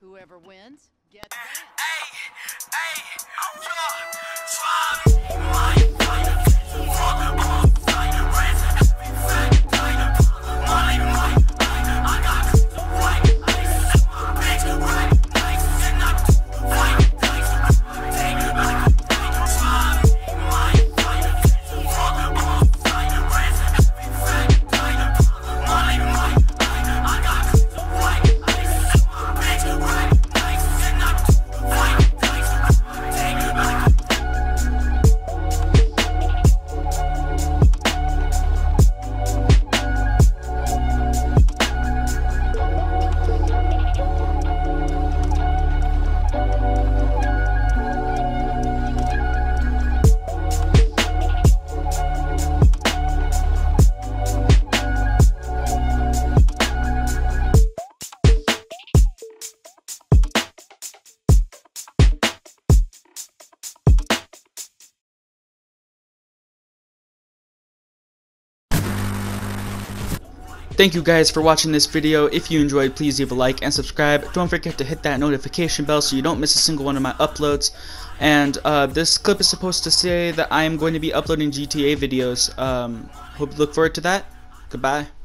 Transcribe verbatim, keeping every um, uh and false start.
Whoever wins gets that. Thank you guys for watching this video. If you enjoyed, please leave a like and subscribe. Don't forget to hit that notification bell so you don't miss a single one of my uploads. And uh, this clip is supposed to say that I am going to be uploading G T A videos. Um, hope you look forward to that. Goodbye.